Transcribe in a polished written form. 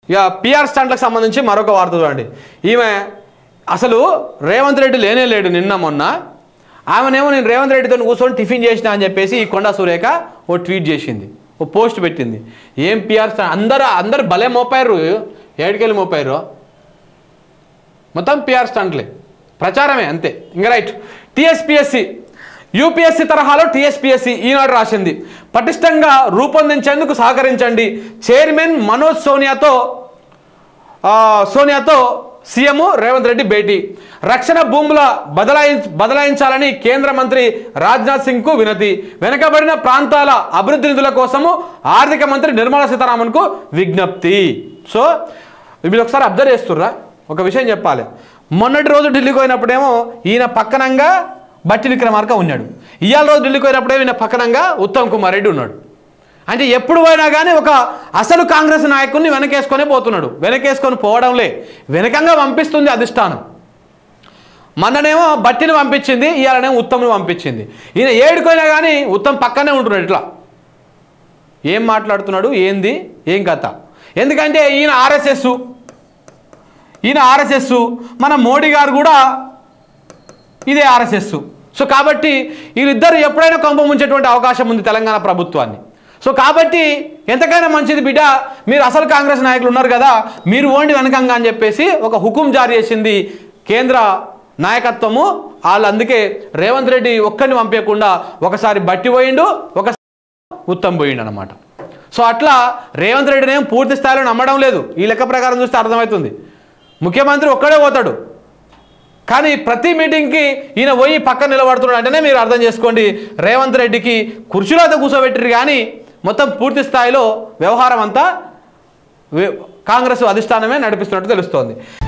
ఇక పిఆర్ స్టంట్లకు సంబంధించి మరొక వార్త చూడండి. ఈమె అసలు రేవంత్ రెడ్డి లేనే లేడు నిన్న మొన్న. ఆమెనేమో నేను రేవంత్ రెడ్డితో కూర్చొని టిఫిన్ చేసిన అని చెప్పేసి ఈ కొండా సురేఖ ఓ ట్వీట్ చేసింది, ఓ పోస్ట్ పెట్టింది. ఏం పిఆర్ స్టంట్, అందరు భలే మోపారు, ఏడుకెళ్ళి మోపారు, మొత్తం పిఆర్ స్టంట్లే, ప్రచారమే అంతే. ఇంకా రైట్. టీఎస్పీఎస్సీ యూపీఎస్సీ తరహాలో టీఎస్పీఎస్సీ ఈనాడు రాసింది. పటిష్టంగా రూపొందించేందుకు సహకరించండి. చైర్మన్ మనోజ్ సోనియాతో సీఎం రేవంత్ రెడ్డి భేటీ. రక్షణ భూముల బదలాయించాలని కేంద్ర మంత్రి రాజ్నాథ్ సింగ్కు వినతి. వెనుకబడిన ప్రాంతాల అభివృద్ధి నిధుల కోసము ఆర్థిక మంత్రి నిర్మలా సీతారామన్కు విజ్ఞప్తి. సో మీరు ఒకసారి అబ్జర్వ్ చేస్తుర్రా, ఒక విషయం చెప్పాలి. మొన్నటి రోజు ఢిల్లీకి పోయినప్పుడేమో ఈయన పక్కనంగా బట్టి విక్రమార్క ఉన్నాడు, ఇవాళ రోజు ఢిల్లీకి పోయినప్పుడేమో ఈయన పక్కనంగా ఉత్తమ్ కుమార్ రెడ్డి ఉన్నాడు. అంటే ఎప్పుడు పోయినా కానీ ఒక అసలు కాంగ్రెస్ నాయకుడిని వెనకేసుకొని పోతున్నాడు. వెనకేసుకొని పోవడంలే, వెనకంగా పంపిస్తుంది అధిష్టానం. మొన్ననేమో బట్టిని పంపించింది, ఇవాళనేమో ఉత్తమ్ని పంపించింది. ఈయన ఏడుకోయినా కానీ ఉత్తమ్ పక్కనే ఉంటున్నాడు. ఇట్లా ఏం మాట్లాడుతున్నాడు, ఏంది ఏం కథ? ఎందుకంటే ఈయన ఆర్ఎస్ఎస్, మన మోడీ గారు కూడా ఇదే ఆర్ఎస్ఎస్. సో కాబట్టి వీళ్ళిద్దరు ఎప్పుడైనా కొంప ముంచేటువంటి అవకాశం ఉంది తెలంగాణ ప్రభుత్వాన్ని. సో కాబట్టి ఎంతకైనా మంచిది బిడ్డ, మీరు అసలు కాంగ్రెస్ నాయకులు ఉన్నారు కదా, మీరు ఓండి వెనకంగా అని చెప్పేసి ఒక హుకుం జారీ చేసింది కేంద్ర నాయకత్వము. వాళ్ళు అందుకే రేవంత్ రెడ్డి ఒక్కరిని పంపించకుండా ఒకసారి బట్టి పోయిండు, ఒకసారి ఉత్తమ్ పోయిండు అనమాట. సో అట్లా రేవంత్ రెడ్డిని ఏం పూర్తి స్థాయిలో నమ్మడం లేదు. ఈ లెక్క ప్రకారం చూస్తే అర్థమవుతుంది. ముఖ్యమంత్రి ఒక్కడే పోతాడు, కానీ ప్రతి మీటింగ్కి ఈయన పోయి పక్కన నిలబడుతున్నాడు అంటేనే మీరు అర్థం చేసుకోండి, రేవంత్ రెడ్డికి కుర్చీలో అయితే కూర్చోబెట్టిరు కానీ మొత్తం పూర్తి స్థాయిలో వ్యవహారం అంతా కాంగ్రెస్ అధిష్టానమే నడిపిస్తున్నట్టు తెలుస్తోంది.